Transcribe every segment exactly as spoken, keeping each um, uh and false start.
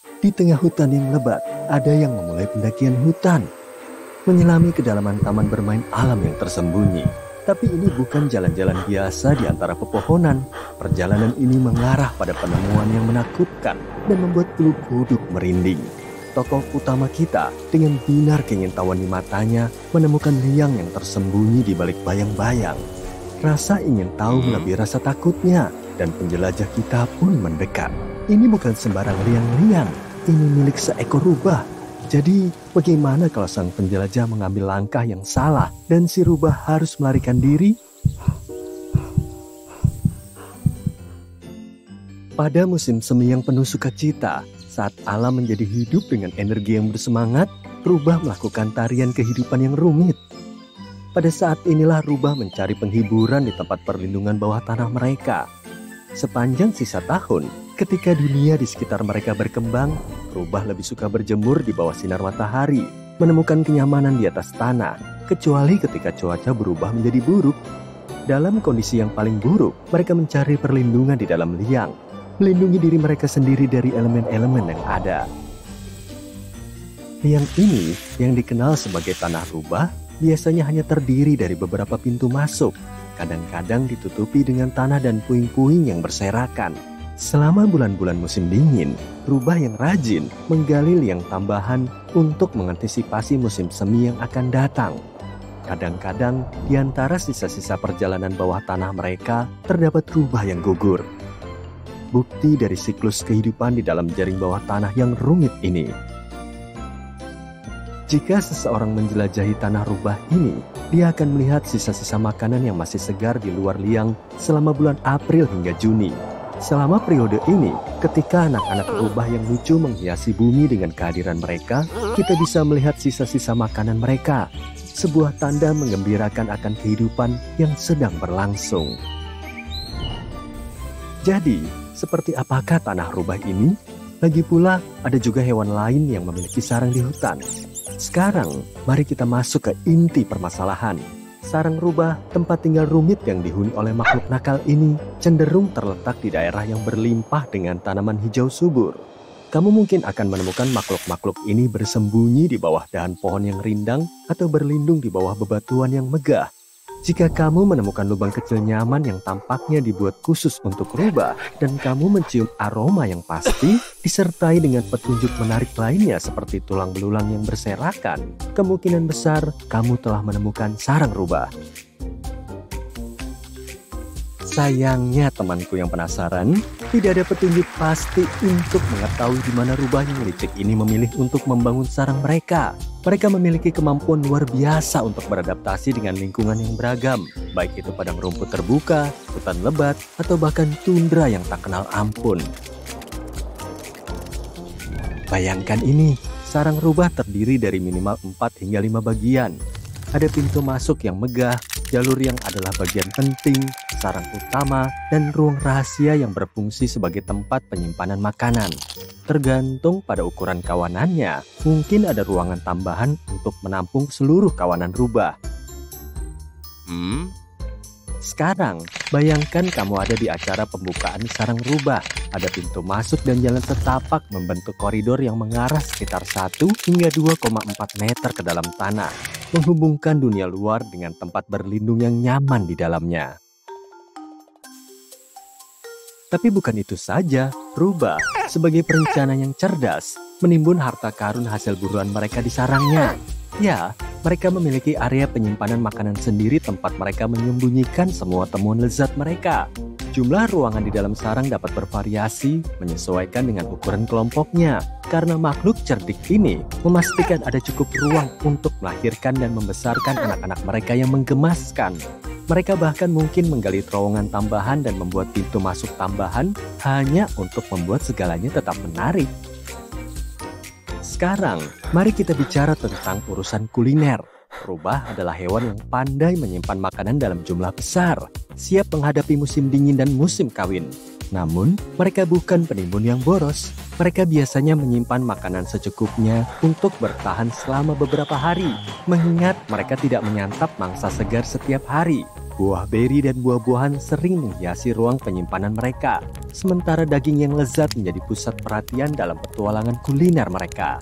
Di tengah hutan yang lebat, ada yang memulai pendakian hutan, menyelami kedalaman taman bermain alam yang tersembunyi. Tapi ini bukan jalan-jalan biasa di antara pepohonan. Perjalanan ini mengarah pada penemuan yang menakutkan dan membuat bulu kuduk merinding. Tokoh utama kita dengan binar keingintahuan di matanya menemukan liang yang tersembunyi di balik bayang-bayang. Rasa ingin tahu melebihi rasa takutnya dan penjelajah kita pun mendekat. Ini bukan sembarang liang-liang, ini milik seekor rubah. Jadi bagaimana kalau sang penjelajah mengambil langkah yang salah dan si rubah harus melarikan diri? Pada musim semi yang penuh sukacita, saat alam menjadi hidup dengan energi yang bersemangat, rubah melakukan tarian kehidupan yang rumit. Pada saat inilah rubah mencari penghiburan di tempat perlindungan bawah tanah mereka. Sepanjang sisa tahun, ketika dunia di sekitar mereka berkembang, rubah lebih suka berjemur di bawah sinar matahari, menemukan kenyamanan di atas tanah, kecuali ketika cuaca berubah menjadi buruk. Dalam kondisi yang paling buruk, mereka mencari perlindungan di dalam liang, melindungi diri mereka sendiri dari elemen-elemen yang ada. Liang ini, yang dikenal sebagai tanah rubah, biasanya hanya terdiri dari beberapa pintu masuk, kadang-kadang ditutupi dengan tanah dan puing-puing yang berserakan. Selama bulan-bulan musim dingin, rubah yang rajin menggali liang tambahan untuk mengantisipasi musim semi yang akan datang. Kadang-kadang, di antara sisa-sisa perjalanan bawah tanah mereka, terdapat rubah yang gugur. Bukti dari siklus kehidupan di dalam jaring bawah tanah yang rumit ini. Jika seseorang menjelajahi tanah rubah ini, dia akan melihat sisa-sisa makanan yang masih segar di luar liang selama bulan April hingga Juni. Selama periode ini, ketika anak-anak rubah yang lucu menghiasi bumi dengan kehadiran mereka, kita bisa melihat sisa-sisa makanan mereka. Sebuah tanda menggembirakan akan kehidupan yang sedang berlangsung. Jadi, seperti apakah tanah rubah ini? Lagi pula, ada juga hewan lain yang memiliki sarang di hutan. Sekarang, mari kita masuk ke inti permasalahan. Sarang rubah, tempat tinggal rumit yang dihuni oleh makhluk nakal ini, cenderung terletak di daerah yang berlimpah dengan tanaman hijau subur. Kamu mungkin akan menemukan makhluk-makhluk ini bersembunyi di bawah dahan pohon yang rindang atau berlindung di bawah bebatuan yang megah. Jika kamu menemukan lubang kecil nyaman yang tampaknya dibuat khusus untuk rubah dan kamu mencium aroma yang pasti disertai dengan petunjuk menarik lainnya seperti tulang belulang yang berserakan, kemungkinan besar kamu telah menemukan sarang rubah. Sayangnya temanku yang penasaran, tidak ada petunjuk pasti untuk mengetahui di mana rubah yang licik ini memilih untuk membangun sarang mereka. Mereka memiliki kemampuan luar biasa untuk beradaptasi dengan lingkungan yang beragam, baik itu padang rumput terbuka, hutan lebat, atau bahkan tundra yang tak kenal ampun. Bayangkan ini, sarang rubah terdiri dari minimal empat hingga lima bagian. Ada pintu masuk yang megah, jalur yang adalah bagian penting, sarang utama, dan ruang rahasia yang berfungsi sebagai tempat penyimpanan makanan. Tergantung pada ukuran kawanannya, mungkin ada ruangan tambahan untuk menampung seluruh kawanan rubah. Hmm? Sekarang, bayangkan kamu ada di acara pembukaan sarang rubah. Ada pintu masuk dan jalan setapak membentuk koridor yang mengarah sekitar satu hingga dua koma empat meter ke dalam tanah, menghubungkan dunia luar dengan tempat berlindung yang nyaman di dalamnya. Tapi bukan itu saja, rubah sebagai perencana yang cerdas menimbun harta karun hasil buruan mereka di sarangnya. Ya, mereka memiliki area penyimpanan makanan sendiri tempat mereka menyembunyikan semua temuan lezat mereka. Jumlah ruangan di dalam sarang dapat bervariasi menyesuaikan dengan ukuran kelompoknya. Karena makhluk cerdik ini memastikan ada cukup ruang untuk melahirkan dan membesarkan anak-anak mereka yang menggemaskan. Mereka bahkan mungkin menggali terowongan tambahan dan membuat pintu masuk tambahan hanya untuk membuat segalanya tetap menarik. Sekarang, mari kita bicara tentang urusan kuliner. Rubah adalah hewan yang pandai menyimpan makanan dalam jumlah besar, siap menghadapi musim dingin dan musim kawin. Namun, mereka bukan penimbun yang boros. Mereka biasanya menyimpan makanan secukupnya untuk bertahan selama beberapa hari, mengingat mereka tidak menyantap mangsa segar setiap hari. Buah beri dan buah-buahan sering menghiasi ruang penyimpanan mereka, sementara daging yang lezat menjadi pusat perhatian dalam petualangan kuliner mereka.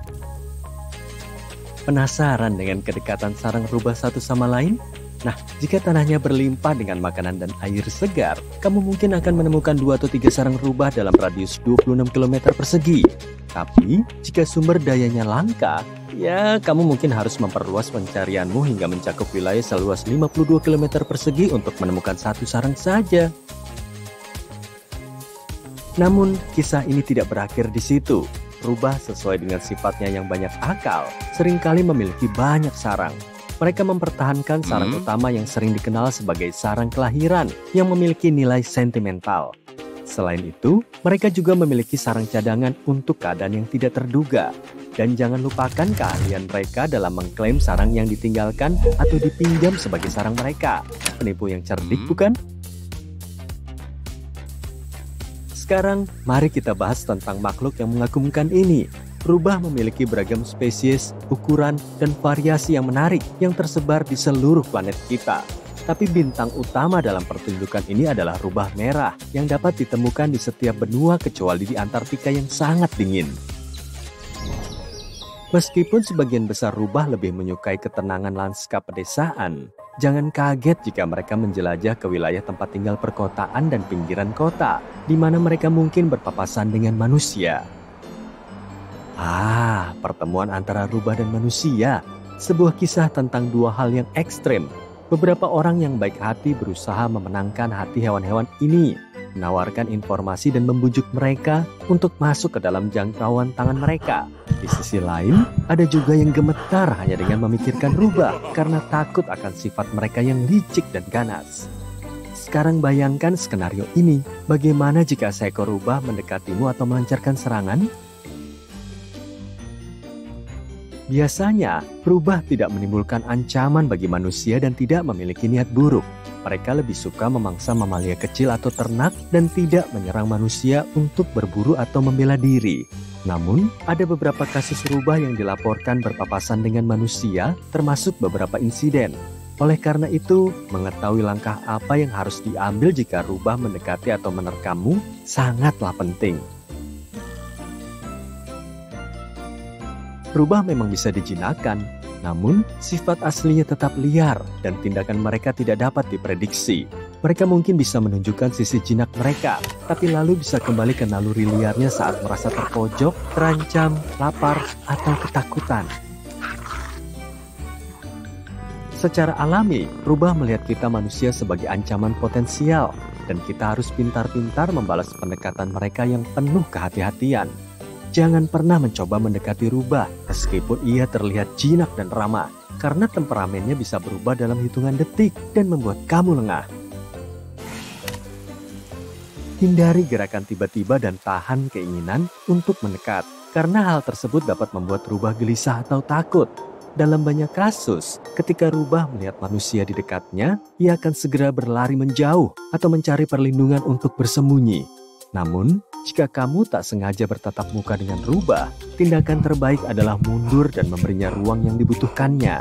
Penasaran dengan kedekatan sarang rubah satu sama lain? Nah, jika tanahnya berlimpah dengan makanan dan air segar, kamu mungkin akan menemukan dua atau tiga sarang rubah dalam radius dua puluh enam kilometer persegi. Tapi, jika sumber dayanya langka, ya kamu mungkin harus memperluas pencarianmu hingga mencakup wilayah seluas lima puluh dua kilometer persegi untuk menemukan satu sarang saja. Namun, kisah ini tidak berakhir di situ. Rubah sesuai dengan sifatnya yang banyak akal, seringkali memiliki banyak sarang. Mereka mempertahankan sarang hmm. utama yang sering dikenal sebagai sarang kelahiran yang memiliki nilai sentimental. Selain itu, mereka juga memiliki sarang cadangan untuk keadaan yang tidak terduga. Dan jangan lupakan keahlian mereka dalam mengklaim sarang yang ditinggalkan atau dipinjam sebagai sarang mereka. Penipu yang cerdik, hmm. bukan? Sekarang, mari kita bahas tentang makhluk yang mengagumkan ini. Rubah memiliki beragam spesies, ukuran, dan variasi yang menarik yang tersebar di seluruh planet kita. Tapi bintang utama dalam pertunjukan ini adalah rubah merah yang dapat ditemukan di setiap benua kecuali di Antartika yang sangat dingin. Meskipun sebagian besar rubah lebih menyukai ketenangan lanskap pedesaan, jangan kaget jika mereka menjelajah ke wilayah tempat tinggal perkotaan dan pinggiran kota, di mana mereka mungkin berpapasan dengan manusia. Ah, pertemuan antara rubah dan manusia, sebuah kisah tentang dua hal yang ekstrem. Beberapa orang yang baik hati berusaha memenangkan hati hewan-hewan ini, menawarkan informasi dan membujuk mereka untuk masuk ke dalam jangkauan tangan mereka. Di sisi lain, ada juga yang gemetar hanya dengan memikirkan rubah karena takut akan sifat mereka yang licik dan ganas. Sekarang bayangkan skenario ini, bagaimana jika seekor rubah mendekatimu atau melancarkan serangan? Biasanya, rubah tidak menimbulkan ancaman bagi manusia dan tidak memiliki niat buruk. Mereka lebih suka memangsa mamalia kecil atau ternak dan tidak menyerang manusia untuk berburu atau membela diri. Namun, ada beberapa kasus rubah yang dilaporkan berpapasan dengan manusia, termasuk beberapa insiden. Oleh karena itu, mengetahui langkah apa yang harus diambil jika rubah mendekati atau menerkammu sangatlah penting. Rubah memang bisa dijinakkan, namun sifat aslinya tetap liar dan tindakan mereka tidak dapat diprediksi. Mereka mungkin bisa menunjukkan sisi jinak mereka, tapi lalu bisa kembali ke naluri liarnya saat merasa terpojok, terancam, lapar, atau ketakutan. Secara alami, rubah melihat kita manusia sebagai ancaman potensial, dan kita harus pintar-pintar membalas pendekatan mereka yang penuh kehati-hatian. Jangan pernah mencoba mendekati rubah, meskipun ia terlihat jinak dan ramah, karena temperamennya bisa berubah dalam hitungan detik dan membuat kamu lengah. Hindari gerakan tiba-tiba dan tahan keinginan untuk mendekat, karena hal tersebut dapat membuat rubah gelisah atau takut. Dalam banyak kasus, ketika rubah melihat manusia di dekatnya, ia akan segera berlari menjauh atau mencari perlindungan untuk bersembunyi. Namun, jika kamu tak sengaja bertatap muka dengan rubah, tindakan terbaik adalah mundur dan memberinya ruang yang dibutuhkannya.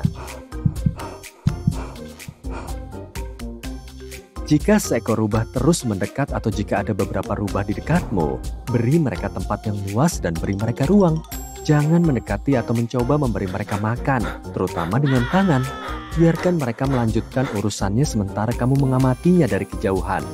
Jika seekor rubah terus mendekat atau jika ada beberapa rubah di dekatmu, beri mereka tempat yang luas dan beri mereka ruang. Jangan mendekati atau mencoba memberi mereka makan, terutama dengan tangan. Biarkan mereka melanjutkan urusannya sementara kamu mengamatinya dari kejauhan.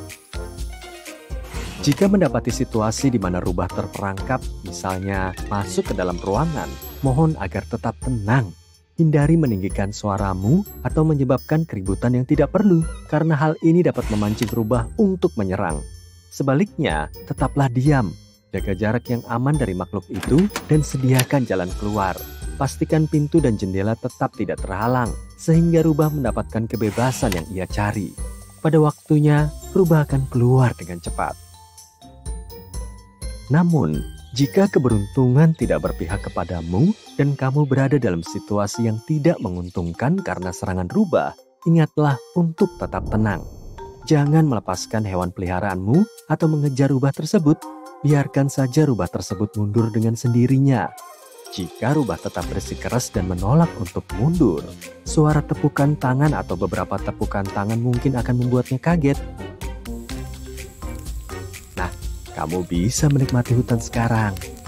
Jika mendapati situasi di mana rubah terperangkap, misalnya masuk ke dalam ruangan, mohon agar tetap tenang. Hindari meninggikan suaramu atau menyebabkan keributan yang tidak perlu, karena hal ini dapat memancing rubah untuk menyerang. Sebaliknya, tetaplah diam. Jaga jarak yang aman dari makhluk itu dan sediakan jalan keluar. Pastikan pintu dan jendela tetap tidak terhalang, sehingga rubah mendapatkan kebebasan yang ia cari. Pada waktunya, rubah akan keluar dengan cepat. Namun, jika keberuntungan tidak berpihak kepadamu dan kamu berada dalam situasi yang tidak menguntungkan karena serangan rubah, ingatlah untuk tetap tenang. Jangan melepaskan hewan peliharaanmu atau mengejar rubah tersebut. Biarkan saja rubah tersebut mundur dengan sendirinya. Jika rubah tetap bersikeras dan menolak untuk mundur, suara tepukan tangan atau beberapa tepukan tangan mungkin akan membuatnya kaget. Nah, kamu bisa menikmati hutan sekarang.